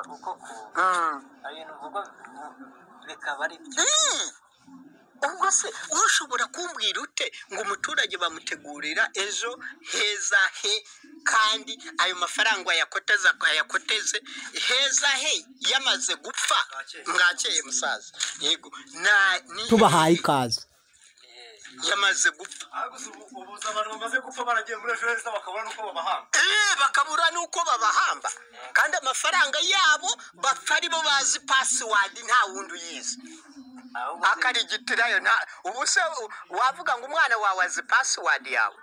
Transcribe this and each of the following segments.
uko ibintu vuga bikaba ari byo ubwo se ushobora kumbwira ute ngo umuturage bamutegurira ejo heza he kandi ayo mafaranga yakoteze heza he yamaze gupfa mwakeye musaza yego tubahaye ikaze yamaze gupfa ubuza abantu bamaze gupfa baragiye muri ejo heza bakabura nuko babahamba bakabura nuko babahamba kandi amafaranga yabo bapfa aribo bazi password nta wundi uyizi akarigitirayo ubu se wavuga ngo umwana wawe azi password yawe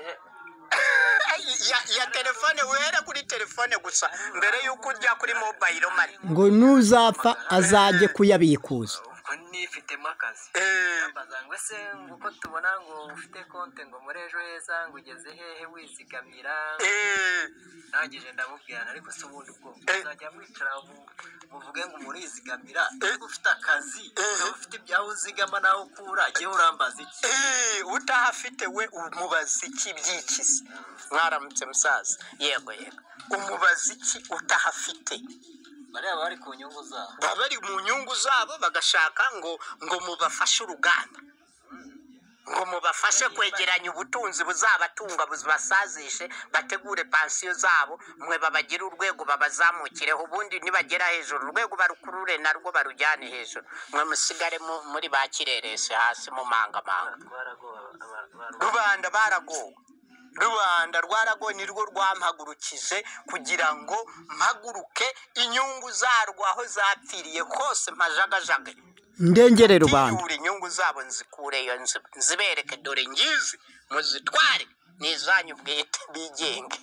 ya telefone wera kuri telefone gusa mbere yuko ujya kuri mobile money ngo nuzapfa azajye kuyabikuza nifitemo akazi mbazangwe se nguko tubona ngo ufite konte ngo muri ejo heza ngo ugeze hehe wizigamira nagije ndamubwira ariko se ubundi ubwo uzajya mwicara muvuge ngo murizigamira ufite akazi ufite ibyaho uzigama naho ukura agiye urambaza iki utahafite we umubaza iki byikisi mwaramutse musaza yego umubaza iki utahafite bari ku nyungu zabo bari mu nyungu zabo bagashaka ngo mubafashe urugamba ngo mubafashe kwegeranya ubutunzi buzabatunga buzabasazishe bategure pansiyo zabo mwe babagira urwego babazamukireho ubundi nibagera hejuru urwego barukurure narwo barujyane hejuru mwe musigare muri bakirerese hasi mu mangamanga Rubanda baragowe Rwanda rwarago nirwo rwampagurukije kugira ngo mpaguruke inyungu zarwo aho zapfiriye hose mpajagajage ndengere Rubanda inyungu zabo nzikureyo nzibereke dore ngizi muzitware nizanyu bwite bigenge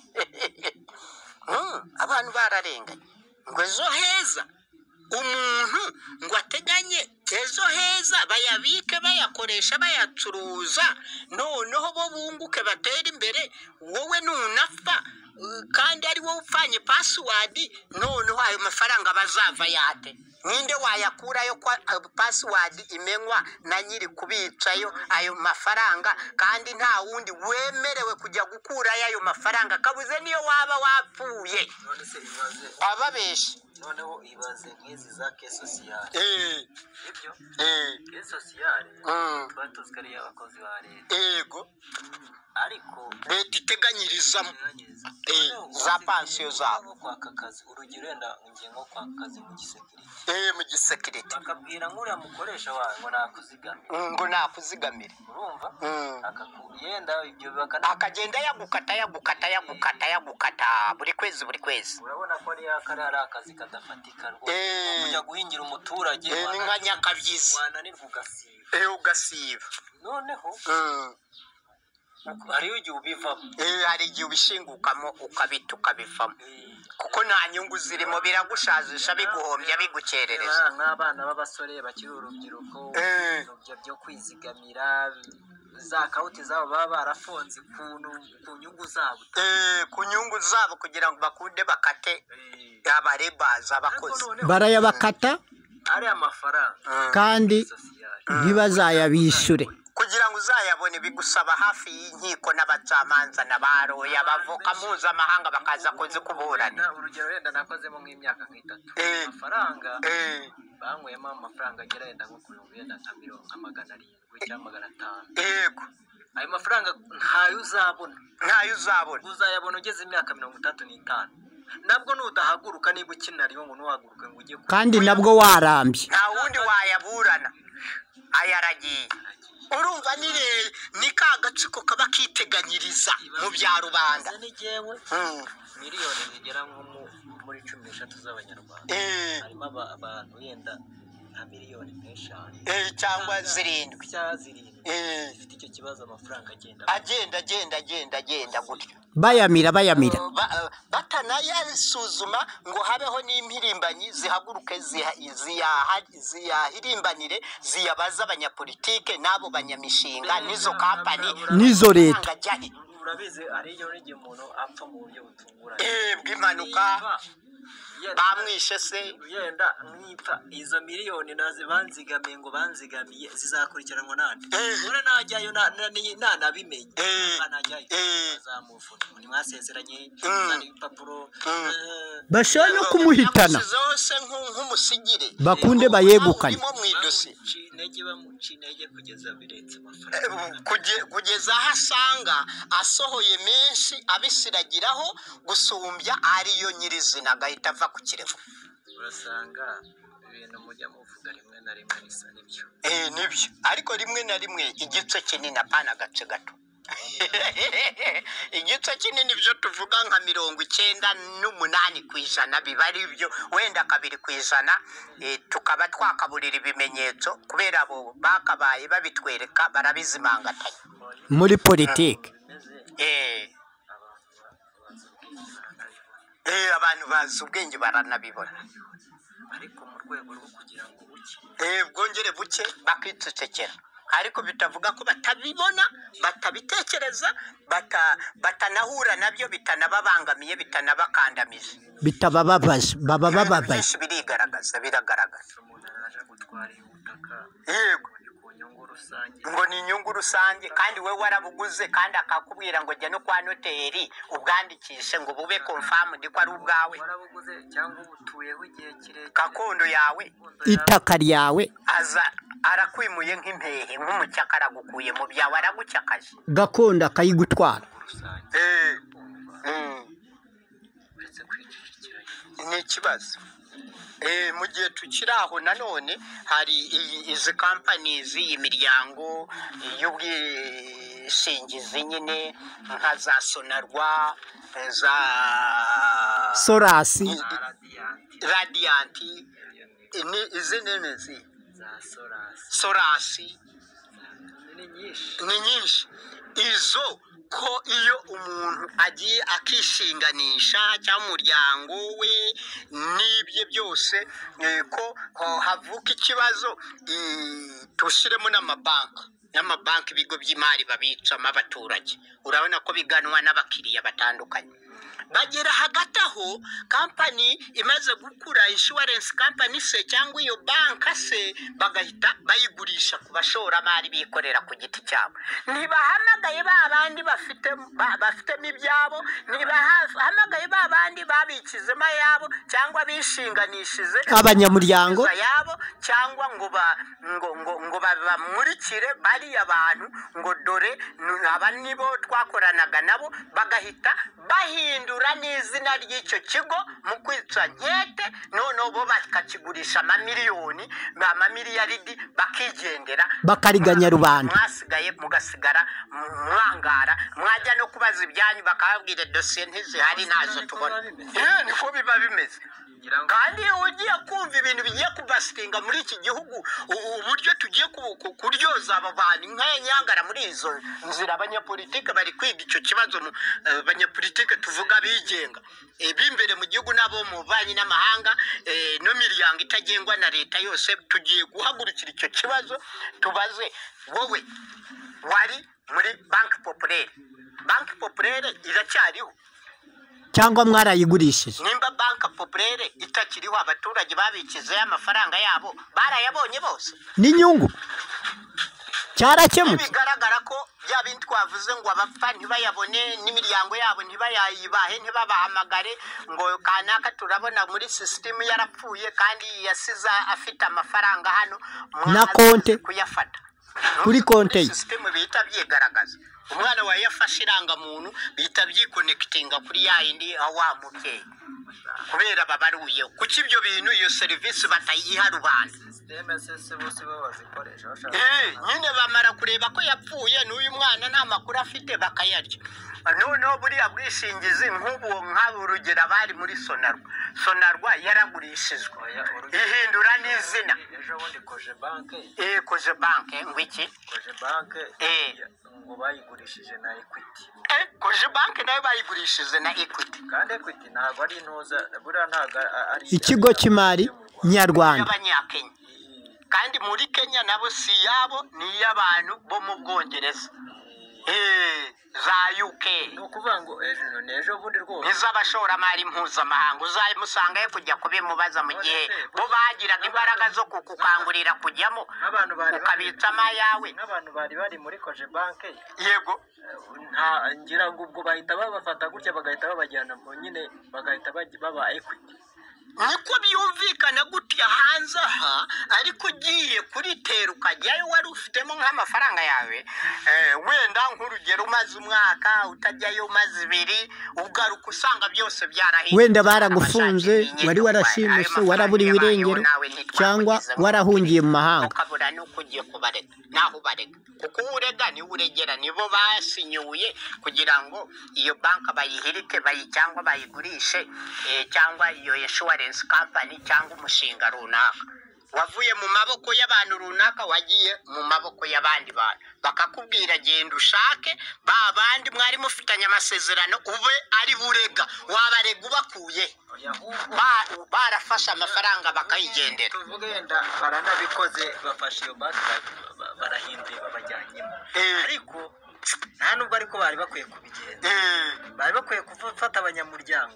abantu bararenganye ngo ejo heza umuntu ngo ateganye ejo heza bayabike bayakoresha bayacuruza noneho bo bunguke batera imbere wowe nunapfa kandi ari wowe upfanye password noneho ayo mafaranga bazava yate ninde wayakurayo kwa password imenywa na nyiri kubicayo ayo mafaranga kandi nta wundi wemerewe kujya gukura ayo mafaranga kabuze niyo waba wapfuye ababeshe noneho ibaze nk'izi za ke sociale ibyo ke sociale batuzikariye abakozi ba leta yego ariko leta iteganyirizamo za pansiyo zabo kwaka akazi urugero wenda ngiye nko kwaka akazi mu gisekirite mu gisekirite bakabwira nk'uriya mukoresha wawe ngo nakuzigamire ngo nakuzigamire urumva akakuyenda ibyo akagenda yagukata buri kwezi urabona ko ari akazi kadafatika rwose kujya guhingira umuturage ni nka nyakabyizi wananirwa ugasiba noneho hariyo igihe ubivamo hari igihe ubishingukamo ukabita ukabivamo kuko nta nyungu zirimo biragushazisha biguhombya bigukerereza nk'abana b'abasore bakiri urubyiruko byo kwizigamira za kawuti zabo baba barafonze ku nyungu zabo ku nyungu zabo kugira ngo bakunde bakate abarebaza abakozi barayabakata ari amafaranga kandi ntibazayabishure kugira ngo uzayabone bigusaba hafi y'inkiko n'abacamanza n'abaroya abavoka mpuzamahanga bakaza kuburana urugero wenda nakozemo nk'imyaka nk'itatu amafaranga banyweyemo amafaranga agera wenda nko ku bihumbi wenda nka 700 cyangwa 500 yego ayo mafaranga ntayo uzabona uzayabona ugeze imyaka 35 nabwo nudahaguruka niba ukina ariho ngo nuhaguruke ngo ujye kandi nabwo warambye nta wundi wayaburana ayaragiye urumva ni ka gatsiko kaba kiteganyiriza mu bya rubanda miliyoni zigera nko muri 13 z'abanyarwanda harimo abantu yenda nka miliyoni 5 cyangwa 7 ifite icyo kibazo amafaranga agenda gutyo bayamira batanayasuzuma ngo habeho n'impirimbanyi zihaguruke ziyahirimbanire ziyabaza abanyapolitike n'abo banyamishinga n'izo kampani n'izo leta urabizi ari igihe umuntu apfa mu buryo butunguranye bw'impanuka bamwishe se yenda mwipfa izo miliyoni nazi banzigamiye ngo banzigamiye zizakurikiranwa nande ure najyayo nanabimenye najyayo bazamufuna ni mwasezeranye zani papuro bashaka kumuhitana musigire bakunde bayegukane mu idosi bamucinege kugeza biretse amafaranga kugeza aho asanga asohoye menshi abisiragiraho gusumbya ariyo nyirizina agahita ava ku kirego urasanga ibintu mujya muvuga rimwe na rimwe bisa n'ibyo nibyo ariko rimwe na rimwe igice kinini apana agace gato igice kinini byo tuvuga nka 98% biba ari byo wenda 2% tukaba twakaburira ibimenyetso kubera abo bakabaye babitwereka barabizimangatanya muri politike abantu bazi ubwenge baranabibona ariko mu rwego rwo kugira ngo buke bwongere buke bakicecekera ariko bitavuga ko batabibona batabitekereza batanahura nabyo bitanababangamiye bitanabakandamiza bitabababaje baba bababaje biragaragaza umuntu araje gutwara ubutaka yego rusange ngo ni inyungu rusange kandi we warabuguze kandi akakubwira ngo jya no kwa noteri ubwandikishe ngo bube confirmed ko ari ubwawe warabuguze cyangwa ubutuyeho igihe kirekire gakondo yawe itaka ryawe aza arakwimuye nk'impehe nk'umucyaka aragukuye mu byawe aragucyakaje gakondo akayigutwara uretse kwicecekera ni ikibazo mu gihe tukiri aho nanone hari izi companies imiryango y'ubwishingizi nyine nka za Sonarwa za Sorasi Radiant ni izi nene za Sorasi ni nyinshi izo ko iyo umuntu agiye akishinganisha cyangwa umuryango we n'ibye byose ko havuka ikibazo tushyiremo n'amabanki ibigo by'imari babicamo abaturage urabona ko biganwa n'abakiriya batandukanye bagera hagati aho kampani imaze gukura insurance company se cyangwa iyo banka se bagahita bayigurisha ku bashoramari bikorera ku giti cyabo ntibahamagaye babandi bafitemo ibyabo ntibahamagaye babandi babikizemo yabo cyangwa bishinganishije abanyamuryango yabo cyangwa ngo bamurikire bariya bantu ngo dore aba nibo twakoranaga nabo bagahita bahindura n'izina ry'icyo kigo mu kwica nkete noneho bo bakakigurisha amamiliyaridi bakigendera bakariganya rubanda mwasigaye mugasigara mwangara mwajya no kubaza ibyanyu bakababwira dosiye ntizihari nazo tubona niko biba bimeze kandi ugiye kumva ibintu bigiye kubasitinga muri iki gihugu uburyo tugiye kuryoza aba bantu nk'anyangara muri izo nzira abanyapolitike bari kwiga icyo kibazo abanyapolitike tuvuga bigenga b'imbere mu gihugu n'abo mu banyi n'amahanga no miryango itagengwa na leta yose tugiye guhagurukira icyo kibazo tubaze wowe wari muri banki populaire iracyariho cyangwa mwarayigurishije nimba banki populaire itakiriho abaturage babikizeho amafaranga yabo barayabonye bose n'inyungu cyarakemutse bigaragara ko bya bindi twavuze ngo abapfa ntibayabone n'imiryango yabo ntibayayibahe ntibabahamagare ngo kanaka turabona muri sisitemu yarapfuye kandi yasize afite amafaranga hano na konte kuyafata kuri konte sisitemu bihita byigaragaza umwana wawe yafashe irangamuntu bihita byikonekitinga kuri ya yindi wa mubyeyi kubera babaruye kuki ibyo bintu iyo serivisi batayiha rubanda nyine bamara kureba ko yapfuye n'uyu mwana nta makuru afite bakayarya noneho buriya bwishingizi nk'ubu urugero abari muri sonarwa yaragurishijwe ihindura n'izina ejo bundi koje banke ngwiki ngo bayigurishije na Equity koje banke nayo bayigurishije na Equity kandi Equity ntabwo ari intuza buriya ntabwo ari ikigo cy'imari nyarwanda y'abanyakenya kandi muri Kenya nabo si yabo ni iy'abantu bo mu Bwongereza za UK ni ukuvuga ngo ejo bundi rwose n'iz'abashoramari mpuzamahanga uzayimusangayo kujya kubimubaza mu gihe bo bagiraga imbaraga zo kukangurira kujyamo ukabitsamo ayawe n'abantu bari muri koje banke yego ngira ngo ubwo bahita babafata gutya bagahita babajyana nyine bagahita baba Equity niko byumvikana bingana gutya hanze aha ariko ugiye kuritera ukajyayo wari ufitemo nk'amafaranga yawe wenda nk'urugero umaze umwaka utajyayo umaze 2 ugaruka usanga byose byarahinduye wenda baragufunze wari warashimuse waraburiwe irengero cyangwa warahungiye mu mahanga ukabura nuko ugiye kubarega naho ubarega kuko urega ni uregera nibo basinyuye kugira ngo iyo banka bayihirike cyangwa bayigurishe cyangwa iyo insurance company cyangwa umushinga runaka wavuye mu maboko y'abantu runaka wagiye mu maboko y'abandi bantu bakakubwira genda ushake ba bandi mwari mufitanye amasezerano ube ari burega wabarega ubakuye barafasha amafaranga bakayigendera tuvugenda baranabikoze bafashe iyo banki barahinduye babajyanyemo ariko nta nubwo ariko bari bakwiye kubigenza bari bakwiye gufata abanyamuryango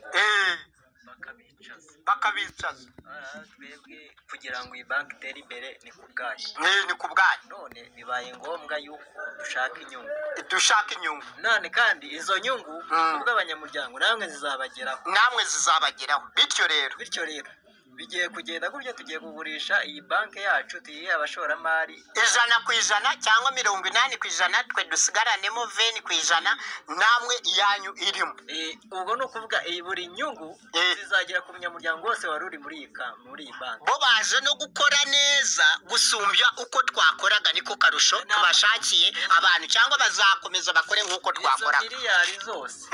bakabicaza twebwe kugira ngo iyi banki itere imbere ni ku bwayo none bibaye ngombwa yuko dushaka inyungu none kandi izo nyungu ubwo abanyamuryango namwe zizabageraho bityo rero bigiye kugenda gutyo tugiye kugurisha iyi banki yacu tuyihe abashoramari 100% cyangwa 80% twe dusigaranemo 20% namwe yanyu irimo ubwo no kuvuga buri nyungu zizagera ku munyamuryango wose wari uri muri iyi banki bo baje no gukora neza gusumbya uko twakoraga niko karusho tubashakiye abantu cyangwa bazakomeza bakore nkuko twakoraga miliyari zose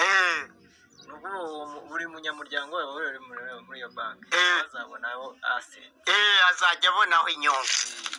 buri munyamuryango uri muri iyo banki azabonaho azajya abonaho inyungu